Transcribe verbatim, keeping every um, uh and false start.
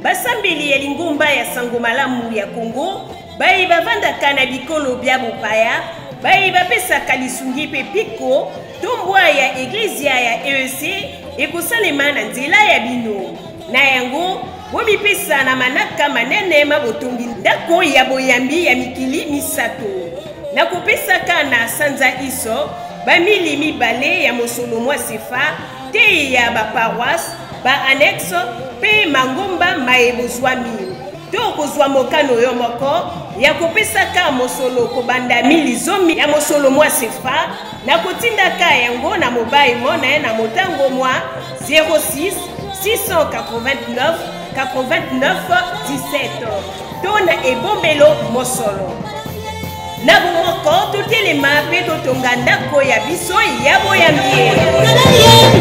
basambeli ya lingomba ya sango malamu ya Congo bayi bavandaka na bikolo bya bopaya bayi bapesaka lisungi pe piko tombwa ya eglizia ya E E C ekosalema na nzela ya bino na yango bomipesa na manaka manene mabotongi ndako ya boyambi ya mikili misato na kopesaka na sanza iso bamili mibale ya mosolo mwa sefa te ya baparoise ba-annexe pe mangomba maebozwami to kozwa mokano yo moko ya kopesaka mosolo kobanda mili zomi ya mosolo mwa sefa na kotindaka yango na mobile mona na motango mwa zéro six six cent quatre-vingt-neuf quatre-vingt-neuf dix-sept to na ebombelo mosolo na bomoko totelema pe totonga ndako ya biso ya boyambi.